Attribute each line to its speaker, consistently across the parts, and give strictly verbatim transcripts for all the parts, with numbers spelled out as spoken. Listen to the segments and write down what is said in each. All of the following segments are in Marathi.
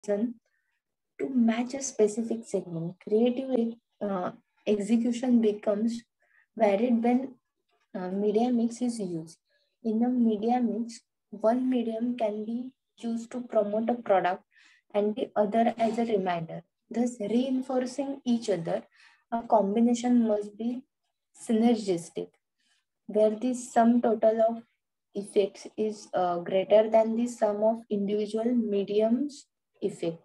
Speaker 1: to match a specific segment. Creative uh, execution becomes varied when uh, media mix is used. In a media mix, one medium can be used to promote a product and the other as a reminder, thus reinforcing each other. A combination must be synergistic, where the sum total of effects is uh, greater than the sum of individual mediums effect.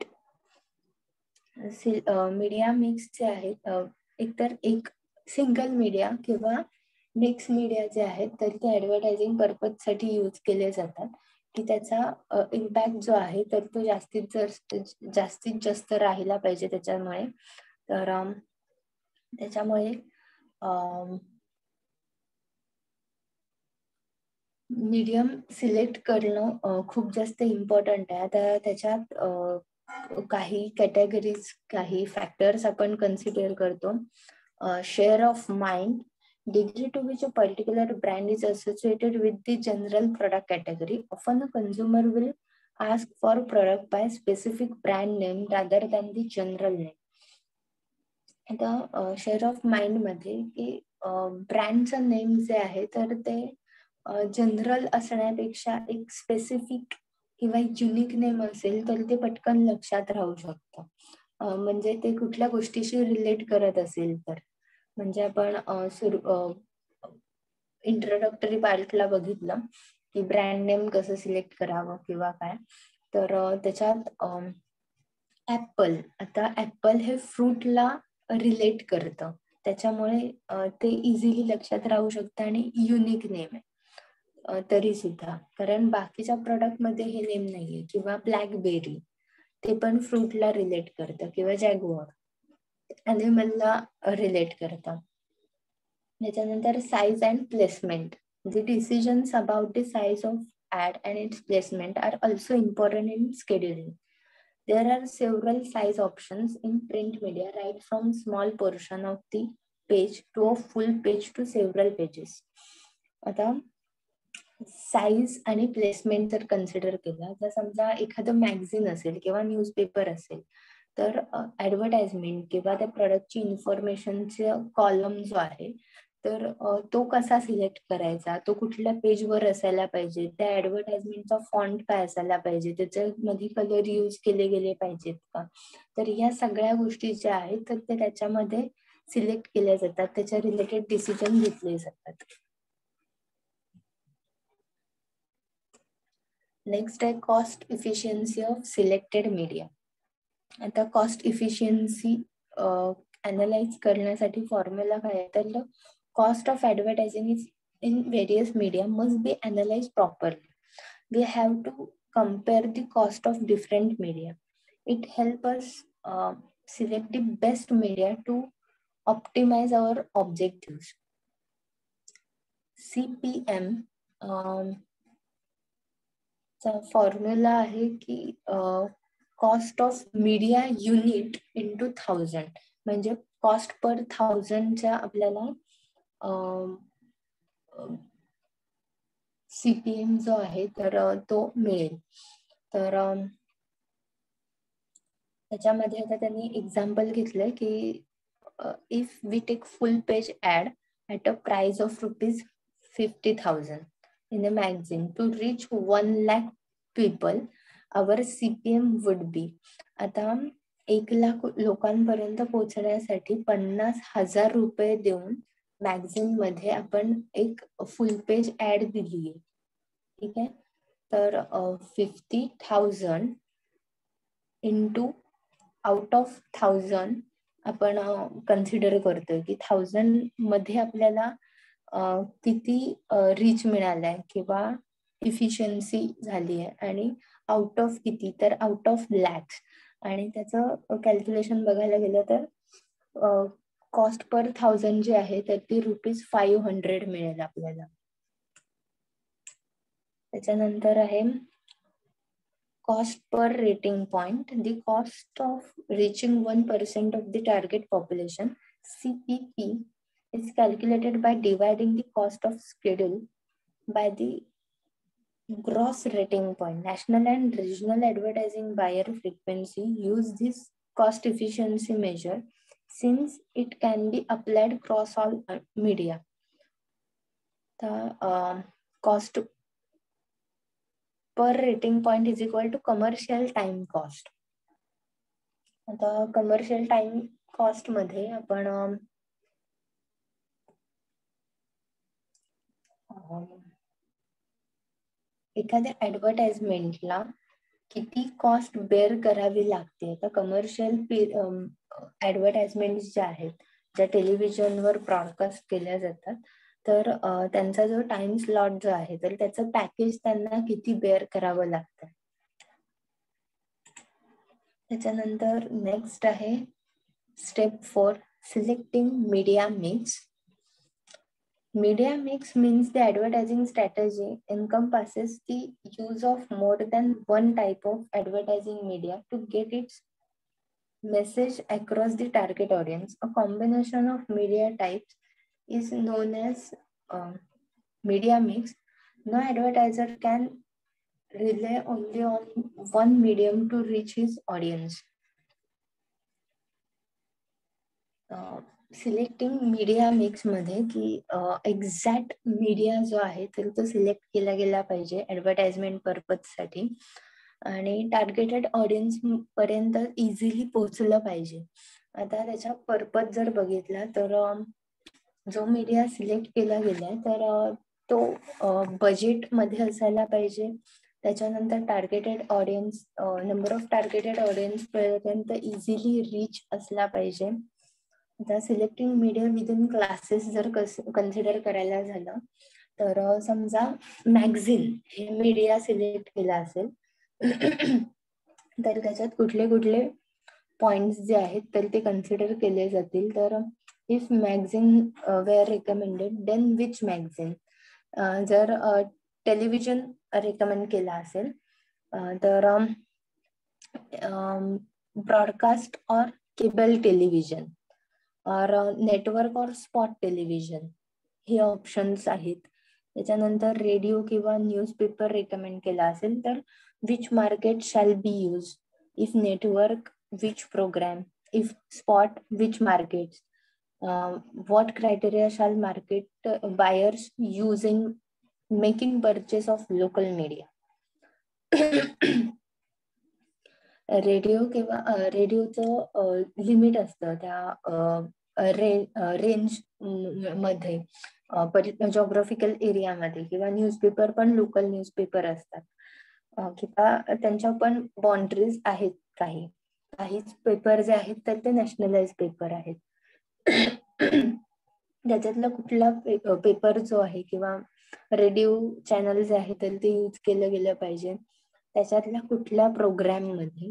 Speaker 1: Media mix जे आहेत एकतर एक सिंगल मीडिया किंवा मिक्स मीडिया जे आहेत तर ते ऍडव्हर्टायझिंग पर्पज साठी यूज केले जातात की त्याचा इम्पॅक्ट जो आहे तर तो जास्तीत जास्तीत जास्त राहिला पाहिजे त्याच्यामुळे तर त्याच्यामुळे मीडियम सिलेक्ट करणं खूप जास्त इम्पॉर्टंट आहे. आता त्याच्यात काही कॅटेगरीज काही फॅक्टर्स आपण कन्सिडर करतो. Share of mind, degree to which a particular brand is associated with the general product category. Often a consumer will ask for product by specific brand name rather than the general name. आता शेअर ऑफ माइंड मध्ये की ब्रँडचं नेम जे आहे तर ते जनरल असण्यापेक्षा एक स्पेसिफिक किंवा एक युनिक नेम असेल तर ते पटकन लक्षात राहू शकतं. म्हणजे ते कुठल्या गोष्टीशी रिलेट करत असेल तर. म्हणजे आपण सुरू इंट्रोडक्टरी पार्टला बघितलं की ब्रँड नेम कसं सिलेक्ट करावं किंवा काय तर त्याच्यात ऍपल, आता ऍपल हे फ्रूटला रिलेट करतं त्याच्यामुळे ते इझिली लक्षात राहू शकतं आणि युनिक नेम आहे तरी सुद्धा, कारण बाकीच्या प्रोडक्ट मध्ये हे नेम नाहीये. किंवा ब्लॅकबेरी ते पण फ्रूटला रिलेट करतं किंवा जॅगुआर ॲनिमलला रिलेट करतं. त्याच्यानंतर size and placement, the decisions about the size of ad and its placement are also important in scheduling. There are several size options in print media, right from small portion of the page to a full page to several pages. आता साईज आणि प्लेसमेंट जर कन्सिडर केला तर समजा एखादं मॅगझिन असेल किंवा न्यूजपेपर असेल तर ऍडव्हर्टाइजमेंट किंवा त्या प्रोडक्टची इन्फॉर्मेशनचे कॉलम जो आहे तर तो कसा सिलेक्ट करायचा, तो कुठल्या पेजवर असायला पाहिजे, त्या ऍडव्हर्टाइजमेंटचा फॉन्ट काय असायला पाहिजे, त्याच्यामध्ये कलर यूज केले गेले पाहिजेत का, तर या सगळ्या गोष्टी ज्या आहेत तर ते त्याच्यामध्ये सिलेक्ट केल्या जातात, त्याच्या रिलेटेड डिसिजन घेतले जातात. नेक्स्ट आहे cost efficiency of selected media. आता कॉस्ट इफिशियन्सी अनालाइज करण्यासाठी फॉर्म्युला काय आहे तर cost of advertising is in various media must be analyzed properly. We have to compare the cost of different media. It helps us uh, select the best media to optimize our objectives. C P M um, चा फॉर्म्युला आहे की cost of media unit into thousand, म्हणजे कॉस्ट पर थाउजंडच्या आपल्याला सीपीएम जो आहे तर तो मिळेल. तर त्याच्यामध्ये आता त्यांनी एक्झाम्पल घेतलंय की if we take full page ad at a price of rupees fifty thousand in a magazine to reach one lakh people our CPM would be. आता एक लाख लोकांपर्यंत पोहोचण्यासाठी पन्नास हजार रुपये देऊन मॅगझिन मध्ये आपण एक फुल पेज ऍड दिली आहे. ठीक आहे, तर fifty thousand into out of thousand आपण कन्सिडर करतोय की थाउजंड मध्ये आपल्याला किती रीच मिळालाय किंवा इफिशियन्सी झाली आहे आणि आउट ऑफ किती तर आउट ऑफ लॅक्स. आणि त्याचं कॅल्क्युलेशन बघायला गेलं तर कॉस्ट पर थाउजंड जे आहे तर ती रुपीज फाईव्ह हंड्रेड मिळेल आपल्याला. त्याच्यानंतर आहे cost per rating point. The cost of reaching one percent of the target population CPP is calculated by dividing the cost of schedule by the Gross rating point. National and regional advertising buyer frequency use this cost efficiency measure since it can be applied across all uh, media. The uh, cost per rating point is equal to commercial time cost. आता commercial time cost मध्ये आपण एखाद्या ऍडव्हर्टाइजमेंटला किती कॉस्ट बेअर करावी लागते. आता कमर्शियल ऍडव्हर्टाइजमेंट ज्या आहेत, ज्या टेलिव्हिजनवर ब्रॉडकास्ट केल्या जातात, तर त्यांचा जो टाइम स्लॉट जो आहे तर त्याचं पॅकेज त्यांना किती बेअर करावं लागतं. त्याच्यानंतर नेक्स्ट आहे step four, selecting media mix. Media mix means the advertising strategy encompasses the use of more than one type of advertising media to get its message across the target audience. A combination of media types is known as uh, media mix. No advertiser can rely only on one medium to reach his audience. Uh, selecting media mix मध्ये की एक्झॅक्ट मीडिया जो आहे तर तो सिलेक्ट केला गेला पाहिजे ऍडव्हर्टाइजमेंट पर्पज साठी आणि टार्गेटेड ऑडियन्स पर्यंत इझिली पोहोचलं पाहिजे. आता त्याचा पर्पज जर बघितला तर जो मीडिया सिलेक्ट केला गेलाय तर तो बजेट मध्ये असायला पाहिजे. त्याच्यानंतर targeted audience number of targeted audience पर्यंत इझिली रीच असला पाहिजे. आता सिलेक्टिंग मीडिया विदिन क्लासेस जर कन्सिडर करायला झालं तर समजा मॅगझिन हे मीडिया सिलेक्ट केला असेल तर त्याच्यात कुठले कुठले पॉइंट्स जे आहेत तर ते कन्सिडर केले जातील. तर if magazine were recommended then which magazine. जर टेलिव्हिजन रेकमेंड केला असेल तर broadcast or cable television or network or spot television हे ऑप्शन्स आहेत. त्याच्यानंतर रेडिओ किंवा न्यूजपेपर रेकमेंड केला असेल तर which market shall be use. If network which program. If spot which market. What criteria shall market buyers use in making purchase of local media. Radio किंवा रेडिओचं लिमिट असतं त्या रेंज मध्ये जॉग्राफिकल एरियामध्ये किंवा न्यूजपेपर पण लोकल न्यूजपेपर असतात किंवा त्यांच्या पण बाउंड्रीज आहेत. काही काहीच पेपर जे आहेत तर ते नॅशनलाइज पेपर आहेत. त्याच्यातला कुठला पेपर जो आहे किंवा रेडिओ चॅनल जे आहे तर ते यूज केलं गेलं पाहिजे. त्याच्यातल्या कुठल्या प्रोग्राम मध्ये.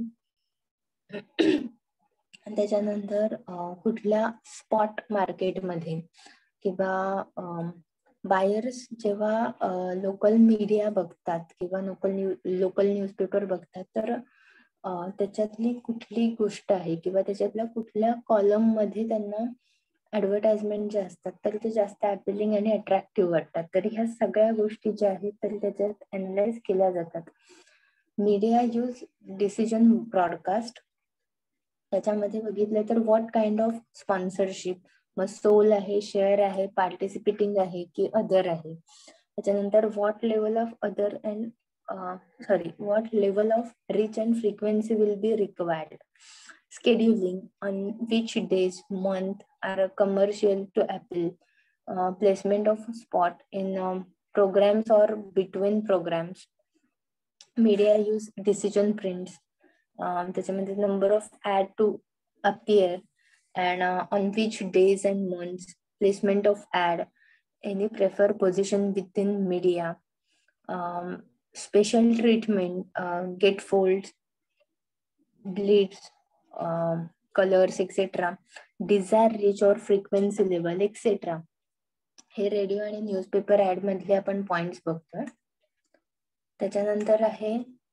Speaker 1: त्याच्यानंतर कुठल्या स्पॉट मार्केटमध्ये किंवा बायर्स जेव्हा लोकल मीडिया बघतात किंवा लोकल न्यू लोकल न्यूजपेपर बघतात तर त्याच्यातली कुठली गोष्ट आहे किंवा त्याच्यातल्या कुठल्या कॉलम मध्ये त्यांना ऍडव्हर्टाइजमेंट जे असतात तर ते जास्त अपीलिंग आणि अट्रॅक्टिव्ह वाटतात. तर ह्या सगळ्या गोष्टी ज्या आहेत तर त्याच्यात अनालाइज केल्या जातात. Media use decision broadcast. त्याच्यामध्ये बघितलं तर व्हॉट काइंड ऑफ स्पॉन्सरशिप. मग सोल आहे, शेअर आहे, पार्टिसिपेटिंग आहे की अदर आहे. त्याच्यानंतर what level of other and sorry what level of reach and frequency will be required. Scheduling on which days, month are commercial to appeal. Uh, placement of spot in um, programs or between programs. Media use decision prints. Um, त्याच्यामध्ये number of ad to appear and uh, on which days and months. Placement of ad. Any prefer position within media. Um, special treatment. Uh, get folds. Bleeds. Colours etcetera. Desire reach और फ्रिक्वेन्सी लेवल एक्सेट्रा. हे रेडिओ आणि न्यूजपेपर ऍड मधले आपण पॉइंट्स बघतोय. त्याच्यानंतर आहे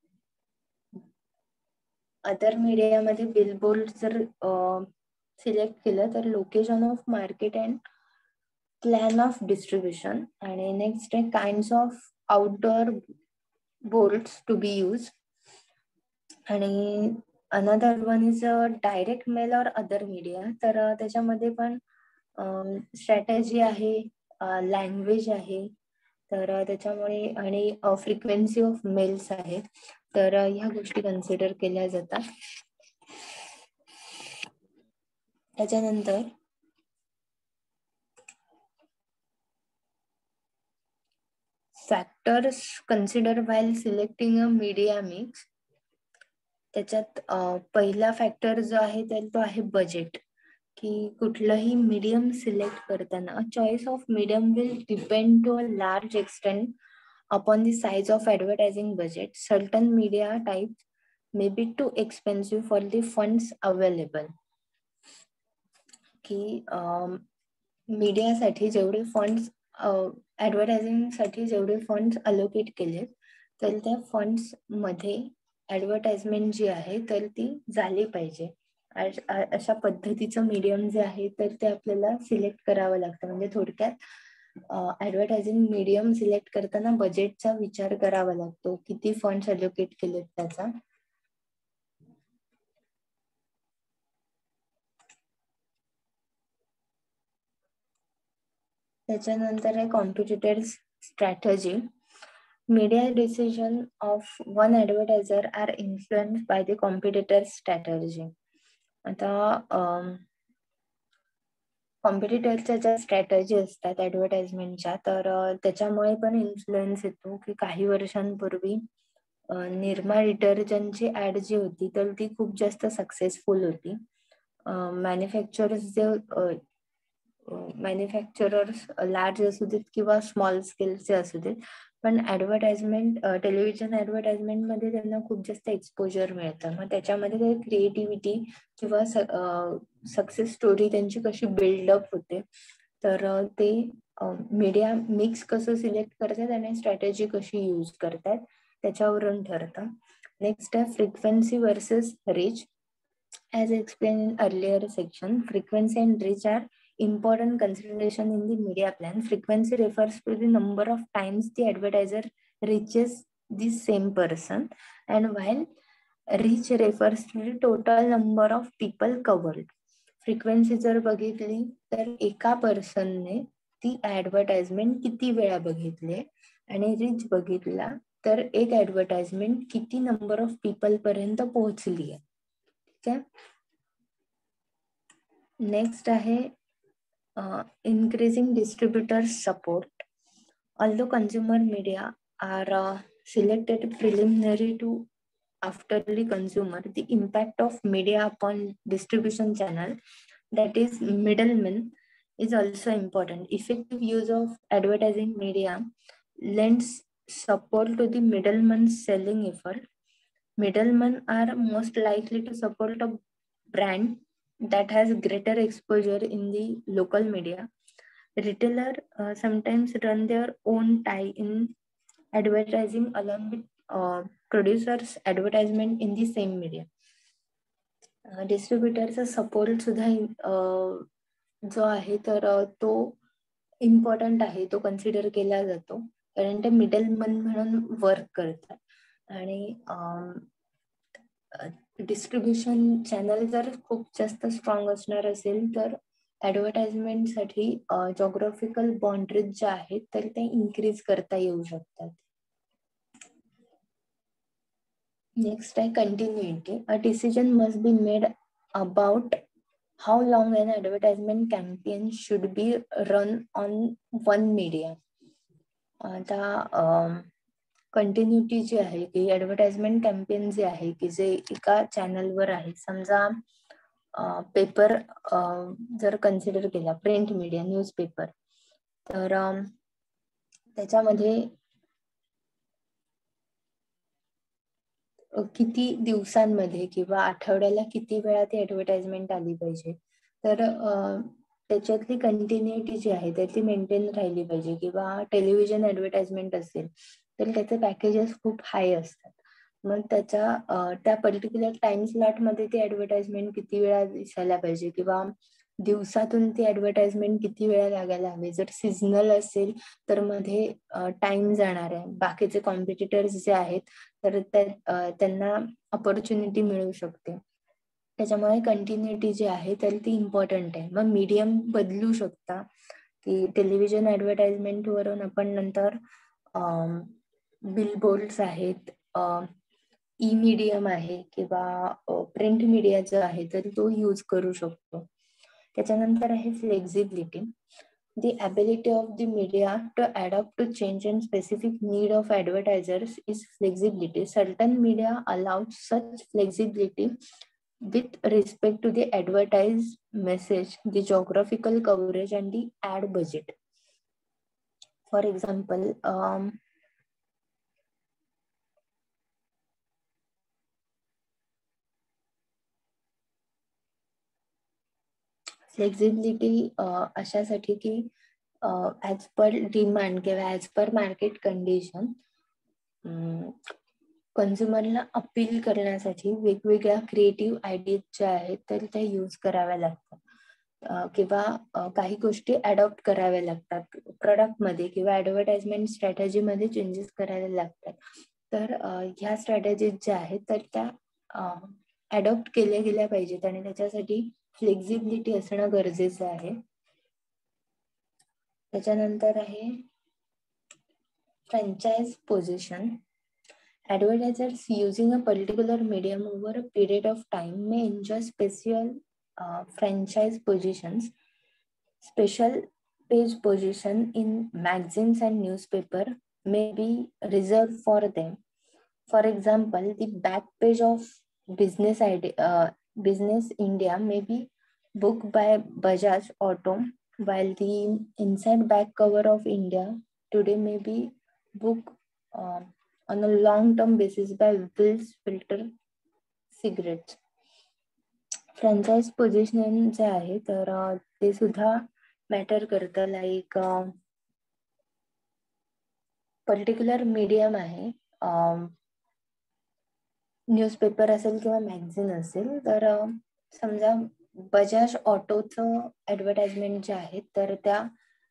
Speaker 1: अदर मीडियामध्ये बिलबोर्ड जर सिलेक्ट केलं तर location of market and plan of distribution. आणि नेक्स्ट आहे kinds of outdoor bolds to be use. आणि another one is direct mail or other media. तर त्याच्यामध्ये पण स्ट्रॅटेजी आहे, लँग्वेज आहे, तर त्याच्यामुळे आणि फ्रिक्वेन्सी ऑफ मेल्स आहे. तर ह्या गोष्टी कन्सिडर केल्या जातात. त्याच्यानंतर factors consider while selecting a media mix. त्याच्यात पहिला फॅक्टर जो आहे तर तो आहे बजेट, की कुठलंही मीडियम सिलेक्ट करताना choice of medium will depend to a large extent upon the size of advertising budget. Certain media types may be too expensive for the funds available. की मीडियासाठी जेवढे फंड्स, ऍडव्हर्टायझिंग साठी जेवढे फंड्स अलोकेट केले, तर त्या फंड्स मध्ये ऍडव्हर्टाइजमेंट जी आहे तर ती झाली पाहिजे. अशा पद्धतीचं मीडियम जे आहे तर ते आपल्याला सिलेक्ट करावं लागतं. म्हणजे थोडक्यात ऍडव्हर्टायझिंग मीडियम सिलेक्ट करताना बजेटचा विचार करावा लागतो, किती फंड्स अलोकेट केलेत त्याचा. त्याच्यानंतर आहे competitor strategy. Media decision of one advertiser are influenced by the competitor strategy. आता कॉम्पिटिटरच्या ज्या स्ट्रॅटेजी असतात ऍडव्हर्टाइजमेंटच्या, तर त्याच्यामुळे पण इन्फ्लुएन्स येतो. की काही वर्षांपूर्वी निर्मा डिटर्जंटची ऍड जी होती तर ती खूप जास्त सक्सेसफुल होती. मॅन्युफॅक्चरर्स जे मॅन्युफॅक्चरर्स लार्ज असू देत किंवा स्मॉल स्केलचे असू देत, पण ऍडव्हर्टाइजमेंट टेलिव्हिजन ऍडव्हर्टाइजमेंट मध्ये त्यांना खूप जास्त एक्सपोजर मिळतं. मग त्याच्यामध्ये क्रिएटिव्हिटी किंवा सक्सेस स्टोरी त्यांची कशी बिल्डअप होते, तर ते मीडिया मिक्स कसं सिलेक्ट करतात आणि स्ट्रॅटेजी कशी यूज करतात त्याच्यावरून ठरतं. नेक्स्ट आहे frequency versus reach. As explain in earlier section, frequency and reach are important consideration in the media plan. Frequency refers to the number of times the advertiser reaches the same person, and while reach refers to the total number of people covered. Frequency जर बघितली तर एका पर्सनने ती ऍडव्हर्टाइजमेंट किती वेळा बघितली, आणि रीच बघितला तर एक ऍडव्हर्टाइजमेंट किती नंबर ऑफ पीपल पर्यंत पोहोचली आहे. ठीक आहे. नेक्स्ट आहे Uh, increasing distributors support. Although consumer media are uh, selected preliminary to afterly consumer, the impact of media upon distribution channel, that is middlemen, is also important. Effective use of advertising media lends support to the middleman's selling effort. Middlemen are most likely to support a brand that has greater exposure in the local media. Retailer uh, sometimes run their own tie-in advertising along with uh, producers advertisement in the same media. Uh, डिस्ट्रीब्युटरचा सपोर्ट सुद्धा uh, जो आहे तर तो इम्पॉर्टंट आहे, तो कन्सिडर केला जातो, कारण ते मिडलमन म्हणून वर्क करतात. आणि डिस्ट्रीब्युशन चॅनल जर खूप जास्त स्ट्रॉंग असणार असेल तर ऍडव्हर्टाइजमेंट साठी जॉग्राफिकल बाउंड्रीज ज्या आहेत तर ते इन्क्रीज करता येऊ शकतात. नेक्स्ट आहे continuity. A decision must be made about how long an advertisement campaign should be run on one media. आता कंटिन्युटी जी आहे की ऍडव्हर्टाइजमेंट कॅम्पेन जे आहे की जे एका चॅनलवर आहे, समजा पेपर जर कन्सिडर केला, प्रिंट मीडिया, न्यूजपेपर, तर त्याच्यामध्ये किती दिवसांमध्ये किंवा आठवड्याला किती वेळा ती ऍडव्हर्टाइजमेंट आली पाहिजे, तर त्याच्यातली कंटिन्युटी जी आहे तर ती मेंटेन राहिली पाहिजे. किंवा टेलिव्हिजन ऍडव्हर्टाइजमेंट असेल तर त्याचे पॅकेजेस खूप हाय असतात, मग त्याच्या त्या पर्टिक्युलर टाइम स्लॉट मध्ये ती ऍडव्हर्टाइजमेंट किती वेळा दिसायला पाहिजे, किंवा दिवसातून ती ऍडव्हर्टाइजमेंट किती वेळा लागायला हवे. जर सीझनल असेल तर मध्ये टाइम जाणार आहे. बाकीचे कॉम्पिटिटर्स जे आहेत तर त्यांना अपॉर्च्युनिटी मिळू शकते. त्याच्यामुळे कंटिन्युटी जी आहे तर ती इम्पॉर्टंट आहे. मग मीडियम बदलू शकता की टेलिव्हिजन ऍडव्हर्टाइजमेंट वरून आपण नंतर बिलबोर्ड्स आहेत, ई मीडियम आहे किंवा प्रिंट मीडिया जो आहे तर तो यूज करू शकतो. त्याच्यानंतर आहे flexibility. The ability of the media to adapt to change and specific need of advertisers is flexibility. Certain media allows such flexibility with respect to the advertised message, the geographical coverage, and the ad budget. For example, um, flexibility अशासाठी की ॲज पर डिमांड किंवा ॲज पर मार्केट कंडिशन कन्झ्युमरला अपील करण्यासाठी वेगवेगळ्या क्रिएटिव्ह आयडियाज ज्या आहेत तर त्या यूज कराव्या लागतात किंवा काही गोष्टी अडॉप्ट कराव्या लागतात प्रोडक्टमध्ये किंवा ऍडव्हर्टाइजमेंट स्ट्रॅटेजीमध्ये चेंजेस करायला लागतात. तर ह्या स्ट्रॅटेजीज ज्या आहेत तर त्या अडॉप्ट केल्या गेल्या पाहिजेत आणि त्याच्यासाठी फ्लेक्झिबिलिटी असणं गरजेचं आहे. त्याच्यानंतर आहे franchise position. Advertisers using a particular medium over a period of time may enjoy special uh, franchise positions. Special page position in magazines and newspaper may be reserved for them. For example, the back page of Business idea, uh, Business India may be booked by Bajaj Auto, while the inside back cover of India Today may be booked uh, on a long-term basis by Will's Filter Cigarettes. Franchise position जे आहे तर ते सुद्धा मॅटर करतं. लाईक पर्टिक्युलर मीडियम आहे, न्यूजपेपर असेल किंवा मॅगझिन असेल, तर समजा बजाज ऑटोचं ऍडव्हर्टाइजमेंट जे आहे तर त्या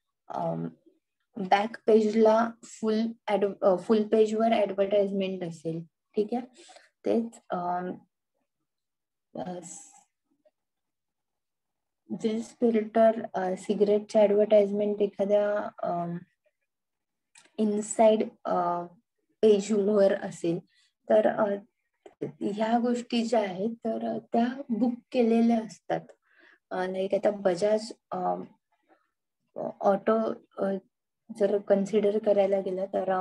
Speaker 1: बॅक पेजला फुल ऍड फुल पेजवर ऍडव्हर्टाइजमेंट असेल. ठीक आहे, तेच विल्स फिल्टर सिगरेटच्या ऍडव्हर्टाइजमेंट एखाद्या इनसाइड पेजवर असेल तर ह्या गोष्टी ज्या आहेत तर त्या बुक केलेल्या असतात. लाईक आता बजाज ऑटो जर कन्सिडर करायला गेलं तर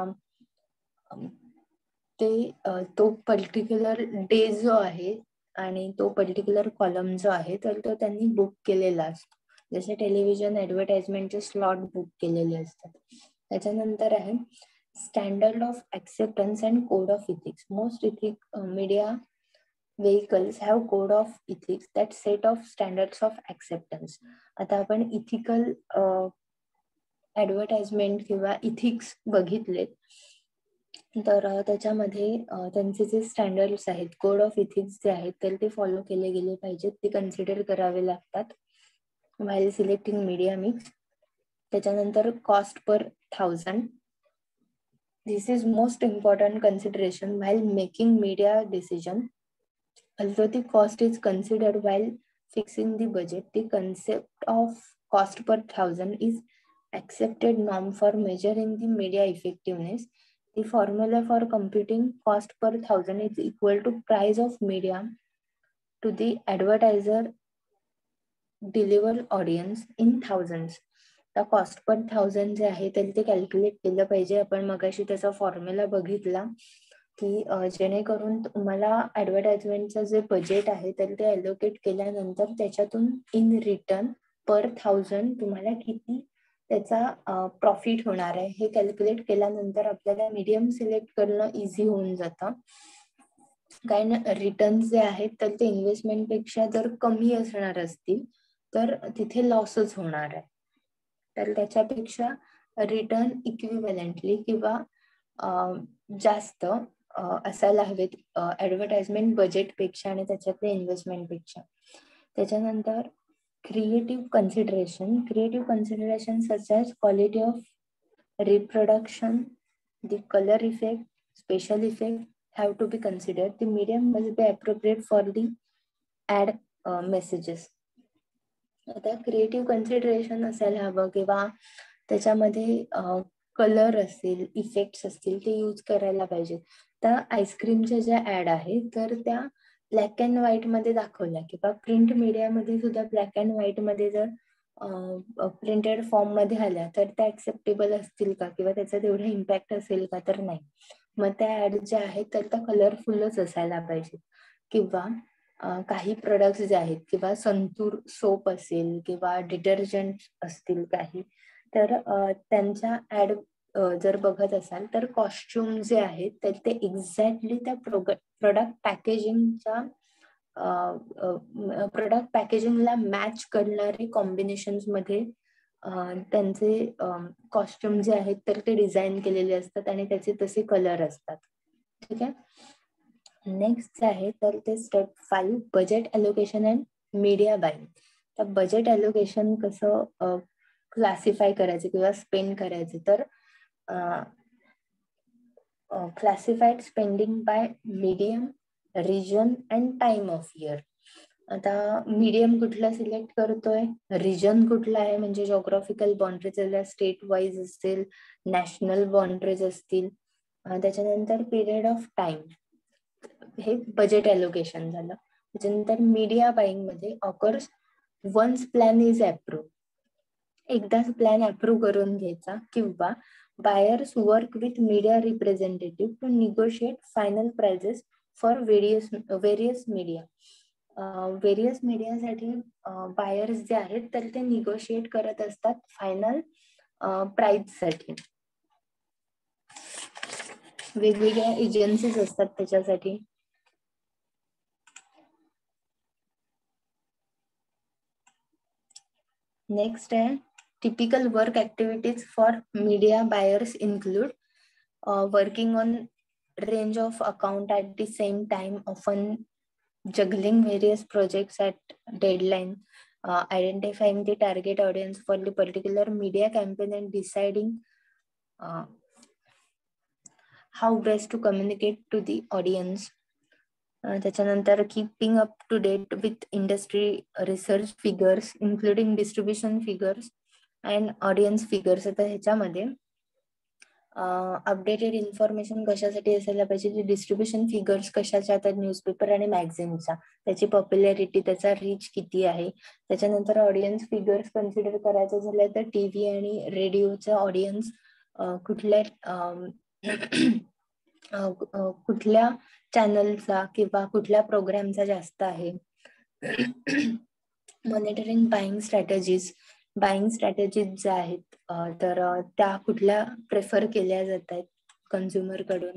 Speaker 1: ते तो पर्टिक्युलर डे जो आहे आणि तो पर्टिक्युलर कॉलम जो आहे तर तो त्यांनी बुक केलेला असतो. जसे टेलिव्हिजन ऍडव्हर्टाइजमेंटचे स्लॉट बुक केलेले असतात. त्याच्यानंतर आहे standard of acceptance and code of ethics. Most ethic media vehicles have code of ethics that set of standards of acceptance. आता आपण इथिकल ऍडव्हर्टाइजमेंट किंवा इथिक्स बघितले तर त्याच्यामध्ये त्यांचे जे स्टँडर्ड्स आहेत, कोड ऑफ इथिक्स जे आहेत तर ते फॉलो केले गेले पाहिजेत, ते कन्सिडर करावे लागतात व्हाईल सिलेक्टिंग मीडिया मिक्स. त्याच्यानंतर cost per thousand. This is most important consideration while making media decision. Although the cost is considered while fixing the budget, the concept of cost per thousand is accepted norm for measuring the media effectiveness. The formula for computing cost per thousand is equal to price of media to the advertiser delivered audience in thousands. The cost per thousand जे आहे ते कॅल्क्युलेट केलं पाहिजे. आपण मगाशी त्याचा फॉर्म्युला बघितला की जेणेकरून तुम्हाला ऍडव्हर्टाइजमेंटचं जे बजेट आहे तर ते अलोकेट केल्यानंतर त्याच्यातून इन रिटर्न पर थाउजंड तुम्हाला किती त्याचा प्रॉफिट होणार आहे हे कॅल्क्युलेट केल्यानंतर आपल्याला मीडियम सिलेक्ट करणं इझी होऊन जातं. कारण रिटर्न जे आहेत तर ते इन्व्हेस्टमेंट पेक्षा जर कमी असणार असतील तर तिथे लॉसच होणार आहे. तर त्याच्यापेक्षा रिटर्न इक्विव्हॅलेंटली किंवा जास्त असायला हवेत ऍडव्हर्टाइजमेंट बजेट पेक्षा आणि त्याच्यातल्या इन्व्हेस्टमेंट पेक्षा. त्याच्यानंतर creative consideration creative consideration such as quality of reproduction, the color effect, special effect have to be considered. The medium must be appropriate for the ad uh, messages. आता क्रिएटिव्ह कन्सिडरेशन असायला हवं किंवा त्याच्यामध्ये कलर असतील, इफेक्ट्स असतील ते यूज करायला पाहिजे. त्या आईस्क्रीमच्या ज्या ऍड आहेत तर त्या ब्लॅक अँड व्हाईट मध्ये दाखवल्या किंवा प्रिंट मीडियामध्ये सुद्धा ब्लॅक अँड व्हाईट मध्ये जर प्रिंटेड फॉर्म मध्ये आल्या तर त्या ऍक्सेप्टेबल असतील का किंवा त्याचा तेवढा इम्पॅक्ट असेल का, तर नाही. मग त्या ऍड ज्या आहेत तर त्या कलरफुलच असायला पाहिजे. किंवा काही प्रोडक्ट्स जे आहेत किंवा संतूर सोप असेल किंवा डिटर्जंट असतील काही, तर त्यांच्या ऍड जर बघत असाल तर कॉस्ट्युम जे आहेत तर ते एक्झॅक्टली त्या प्रोडक्ट पॅकेजिंगच्या प्रोडक्ट पॅकेजिंगला मॅच करणारे कॉम्बिनेशन्स मध्ये त्यांचे कॉस्ट्युम जे आहेत तर ते डिझाईन केलेले असतात आणि त्याचे तसे कलर असतात. ठीक आहे. नेक्स्ट आहे तर ते step five, budget allocation and media buying. तर बजेट अलोकेशन कसं क्लासिफाय करायचं किंवा स्पेंड करायचं, तर classified spending by medium, region and time of year. आता मीडियम कुठला सिलेक्ट करतोय, रिजन कुठला आहे म्हणजे जॉग्राफिकल बाउंड्रीज स्टेट वाईज असतील, नॅशनल बाउंड्रीज असतील, त्याच्यानंतर पिरियड ऑफ टाइम, हे बजेट अलोकेशन झालं. त्याच्यानंतर मीडिया बाईंग मध्ये occurs once plan is approve, एकदाच प्लॅन अप्रूव्ह करून घ्यायचा किंवा buyers work with media representative to negotiate final prices for various various media. Various मीडियासाठी बायर्स जे आहेत तर ते निगोशिएट करत असतात फायनल प्राइस साठी. वेगवेगळ्या एजन्सीज असतात त्याच्यासाठी. नेक्स्ट आहे typical work activities for media buyers include working on range of account at the same time, often juggling various projects at deadline, uh, identifying the target audience for the particular media campaign and deciding uh, how best to communicate to the audience. त्याच्यानंतर keeping up to date with industry research figures including distribution figures and audience figures. आता ह्याच्यामध्ये अपडेटेड इन्फॉर्मेशन कशासाठी असायला पाहिजे, डिस्ट्रीब्युशन फिगर्स कशाच्या, तर न्यूजपेपर आणि मॅगझिनचा, त्याची पॉप्युलॅरिटी, त्याचा रीच किती आहे. त्याच्यानंतर ऑडियन्स फिगर्स कन्सिडर करायचं झालं तर टीव्ही आणि रेडिओचा ऑडियन्स कुठल्या कुठल्या चॅनलचा किंवा कुठल्या प्रोग्रामचा जास्त आहे. Monitoring buying strategies, buying strategies ज्या आहेत तर त्या कुठल्या प्रेफर केल्या जात आहेत कन्झ्युमर कडून.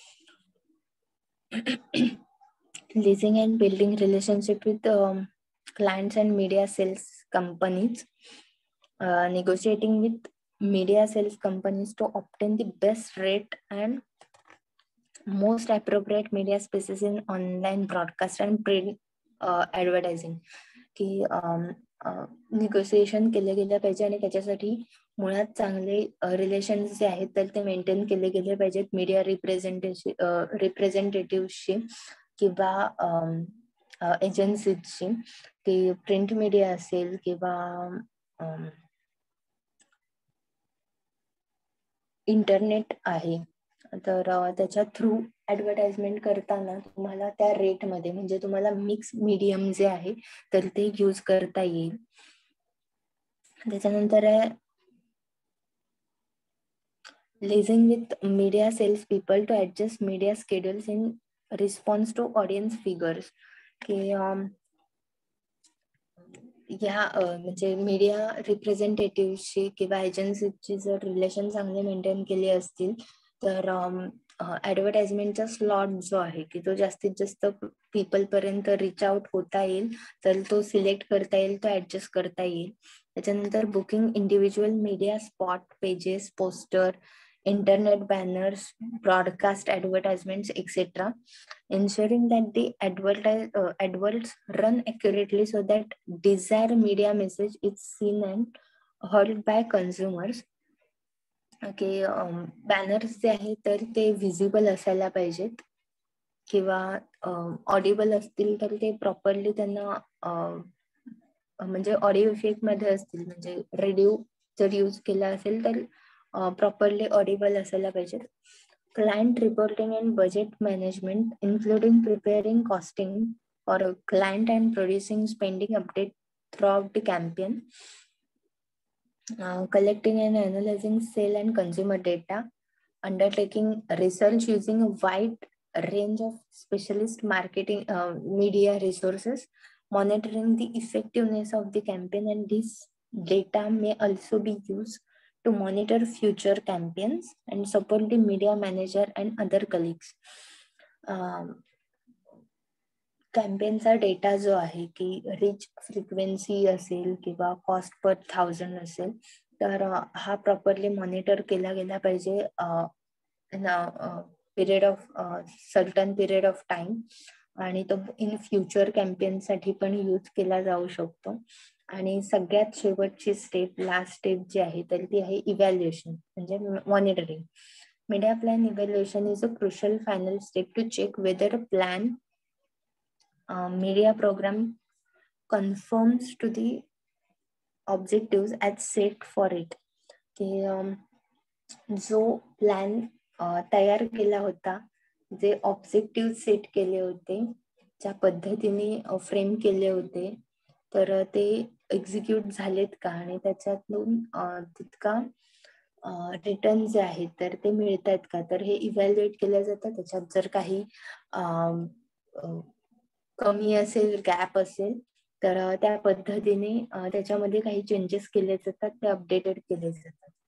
Speaker 1: Liaising and building relationship with clients and media sales companies, negotiating with media sales companies to obtain the best rate and most appropriate media spaces in online broadcast and print uh, advertising. की निगोसिएशन केले गेले पाहिजे आणि त्याच्यासाठी मुळात चांगले रिलेशन्स जे आहेत तर ते मेंटेन केले गेले पाहिजेत मीडिया रिप्रेझेंटेटिव्ह रिप्रेझेंटेटिव्हशी किंवा एजन्सीजशी. की प्रिंट मीडिया असेल किंवा इंटरनेट आहे तर त्याच्या थ्रू ऍडव्हर्टाइजमेंट करताना तुम्हाला त्या रेटमध्ये म्हणजे तुम्हाला मिक्स मीडियम जे आहे तर ते यूज करता येईल. त्याच्यानंतर आहे liaising with media sales people to adjust media schedules in response to audience figures. की ह्या म्हणजे मीडिया रिप्रेझेंटेटिव्हशी किंवा एजन्सीची जर रिलेशन चांगले मेंटेन केले असतील तर ऍडव्हर्टाइजमेंटचा स्लॉट जो आहे की तो जास्तीत जास्त पीपल पर्यंत रिच आउट होता येईल तर तो सिलेक्ट करता येईल, तो ऍडजस्ट करता येईल. त्याच्यानंतर booking individual media spot pages, poster, internet banners, broadcast advertisements, et cetera, ensuring that the advertise uh, adverts run accurately so that desired media message is seen and heard by consumers. Okay, banners जे आहेत तर ते व्हिजिबल असायला पाहिजेत किंवा ऑडिबल असतील तर ते प्रॉपरली त्यांना म्हणजे ऑडिओ इफेक्ट मध्ये असतील, म्हणजे रेडिओ जर यूज केला असेल तर प्रॉपरली ऑडिबल असायला पाहिजेत. Client reporting and budget management including preparing costing for client and producing spending update throughout the campaign. Uh, collecting and analyzing sale and consumer data, undertaking research using a wide range of specialist marketing uh, media resources, monitoring the effectiveness of the campaign, and this data may also be used to monitor future campaigns and support the media manager and other colleagues. Um, कॅम्पेनचा डेटा जो आहे की रिच फ्रिक्वेन्सी असेल किंवा कॉस्ट पर थाउजंड असेल तर हा प्रॉपरली मॉनिटर केला गेला पाहिजे period of certain period of time, आणि तो इन फ्युचर कॅम्पेनसाठी पण यूज केला जाऊ शकतो. आणि सगळ्यात शेवटची स्टेप, लास्ट स्टेप जी आहे तर ती आहे इव्हॅल्युएशन म्हणजे monitoring. Media plan evaluation is a crucial final step to check whether a plan Uh, media program conforms to the objectives as set for it. की um, जो प्लॅन uh, तयार केला होता, जे ऑब्जेक्टिव्ह सेट केले होते, ज्या पद्धतीने फ्रेम केले होते, तर ते एक्झिक्यूट झालेत का आणि त्याच्यातून uh, तितका रिटर्न जे आहेत तर ते मिळत आहेत का, तर हे इव्हॅल्युएट केलं जातं. त्याच्यात जर काही कमी असेल, गॅप असेल, तर त्या पद्धतीने त्याच्यामध्ये काही चेंजेस केले जातात, ते अपडेटेड केले जातात.